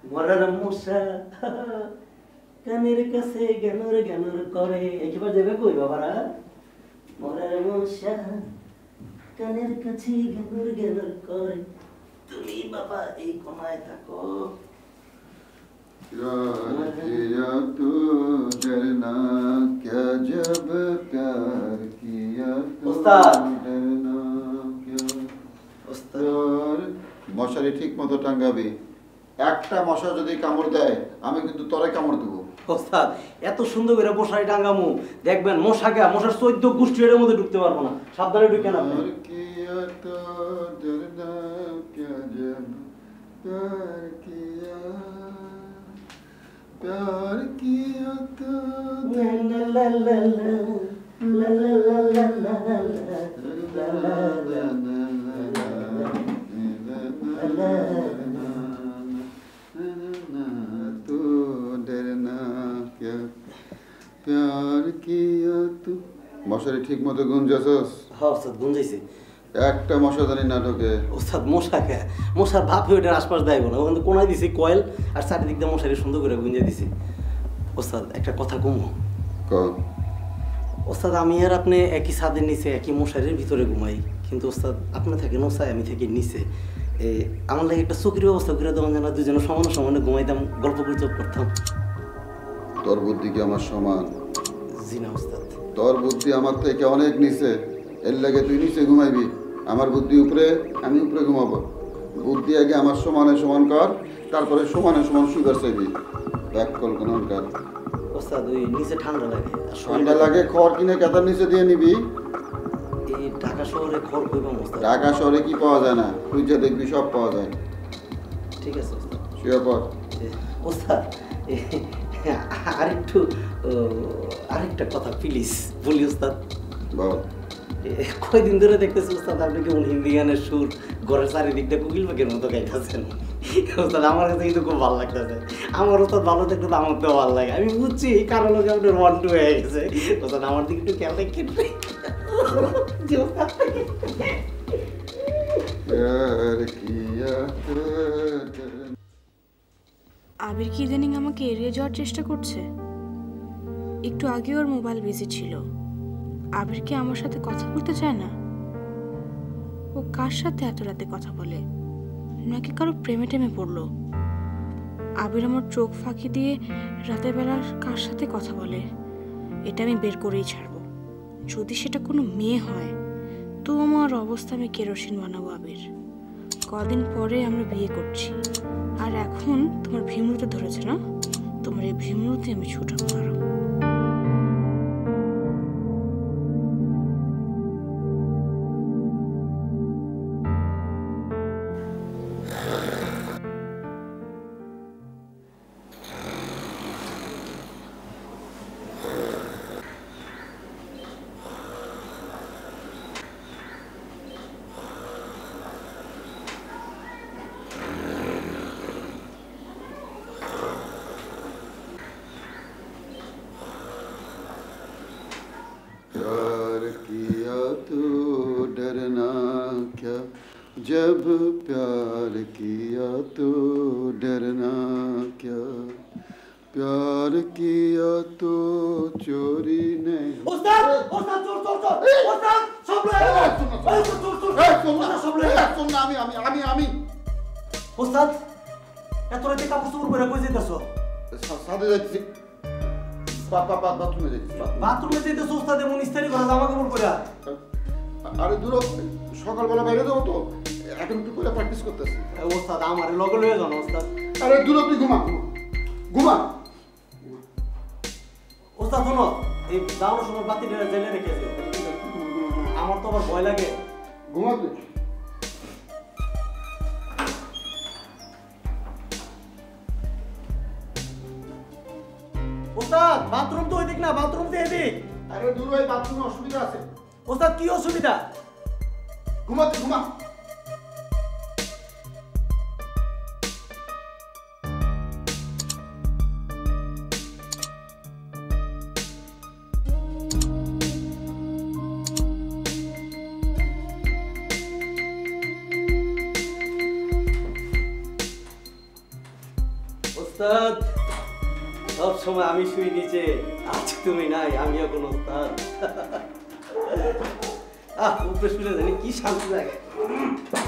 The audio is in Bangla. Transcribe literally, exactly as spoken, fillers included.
মরার মশা কানের কাছে জ্ঞানর জ্ঞানর করে একবার যাবে কই বাবারা মরার মশা কানের কাছে জ্ঞানর জ্ঞানর করে তুমি বাবা এই কোনায় থাকো यार किया तो डरना क्या जब प्यार किया तो डरना क्या उस्ताद মশারি ঠিক মতো টাঙ্গাবি একটা মশা যদি কামড় দেয় আমি কিন্তু তোরে কামড় দেব ওস্তাদ এত সুন্দর করে মশারি টাঙ্গামু দেখবেন মশা কে মশার চোদ্দ গোষ্ঠী এর মধ্যে ঢুকতে পারবো না সাবধানে ঢুকেন আপনি किया तो डरना क्या जब प्यार किया प्यार किया तो ला ला ला ला ला ला ला ला ला तू डरना क्या प्यार किया तू মশারি ঠিক মতো গুঞ্জাছস হ্যাঁ ওস্তাদ গুঞ্জাইছে একটা মশা জানি না ঢোকে ওস্তাদ মশা কে মশার ভাব হয়ে ওটার আশপাশ দেয় না ওখানে কোনায় দিছি কয়েল আর চারিদিক দিয়ে মশারি সুন্দর করে গুঞ্জে দিছি ওস্তাদ একটা কথা কমো ক ওস্তাদ আমি আর আপনি একই ছাদের নিচে একই মশারির ভিতরে ঘুমাই কিন্তু ওস্তাদ আপনি থাকেন ওসায় আমি থাকি নিচে এই আমার লাগে একটা চৌকির ব্যবস্থা করে দেওয়া যেন দুজনে সমান সমানে ঘুমাইতাম গল্প গুজব করতাম তোর বুদ্ধি কি আমার সমান জি না ওস্তাদ তোর বুদ্ধি আমার থেকে অনেক নিচে এর লাগে তুই নিচে ঘুমাইবি আমার বুদ্ধি উপরে আমি উপরে ঘুমাবো বুদ্ধি আগে আমার সমানে সমান কর তারপরে সমানে সমান সুগার চাইবি এক কল্পনার ওস্তাদ ওই নিচে ঠান্ডা লাগে ঠান্ডা লাগে খড় কিনে কেতার নিচে দিয়ে নিবি এই ঢাকা শহরে খড় কইবাম ওস্তাদ ঢাকা শহরে কি পাওয়া যায় না তুই যা দেখবি সব পাওয়া যায় ঠিক আছে ওস্তাদ শুয়ে পড় ওস্তাদ আরেকটু আরেকটা কথা প্লিজ বলি ওস্তাদ বল কয়দিন ধরে দেখতেছি ওস্তাদ আপনি কেমন হিন্দি গানের সুর ঘরের চারিদিকটা কুকিল পাখির মতো গাইতেছেন ওস্তাদ আমার কাছে কিন্তু খুব ভালো লাগতেছে আমার ওস্তাদ ভালো দেখতে তো আমার তো ভালো লাগে আমি বুঝছি কারো লোক আপনার ওয়ান টু হয়ে গেছে ওস্তাদ আমার দিকে একটু খেয়াল রাখি আবির কি ইদানিং আমাকে এড়িয়ে যাওয়ার চেষ্টা করছে একটু আগে ওর মোবাইল বিজি ছিল আবির কি আমার সাথে কথা বলতে চায় না ও কার সাথে এত রাতে কথা বলে নাকি কারো প্রেমে টেমে পড়লো আবির আমার চোখ ফাঁকি দিয়ে রাতের বেলা কার সাথে কথা বলে এটা আমি বের করেই ছাড়বো যদি সেটা কোনো মেয়ে হয় তো আমার অবস্থা আমি কেরোসিন বানাবো আবির কদিন পরে আমরা বিয়ে করছি আর এখন তোমার ভীমরুতে ধরেছে না তোমার এই ভীমরুতে আমি ছুটাবো আরো जब प्यार किया तो डरना क्या प्यार किया तो चोरी नहीं ওস্তাদ ওস্তাদ চোর চোর চোর ওস্তাদ সব লয়ে এই চোর চোর চোর এই চোর না সব লয়ে চোর না আমি আমি আমি আমি ওস্তাদ এত রাতে কাপড় চোপড় পরে কই যাইতাছো সাথে যাচ্ছি বাবা বাবা বাথরুমে যাচ্ছি বাথরুমে যাইতাছো ওস্তাদ এমন ইস্তারি করে জামা কাপড় পরে আরে দূর সকালবেলা বাইরে যাবো তো এখন একটু করে প্র্যাকটিস করতেছি ওস্তাদ আমার লগে লয়ে যান ওস্তাদ আরে দূর তুই ঘুমা ঘুমা ওস্তাদ শোনো এই যাওয়ার সময় বাতিটা জেলে রেখে দিও আমার তো আবার ভয় লাগে ঘুমা তুই ওস্তাদ বাথরুম তো ওইদিক না বাথরুম তো এদিক আরে দূর ওই বাথরুমে অসুবিধা আছে ওস্তাদ কি অসুবিধা ঘুমা তুই ঘুমা ওস্তাদ সব সময় আমি শুই নিচে, আজ তুমি নাই, আমি এখন ওস্তাদ। আহ উপরে শুনে জানি কি শান্তি লাগে।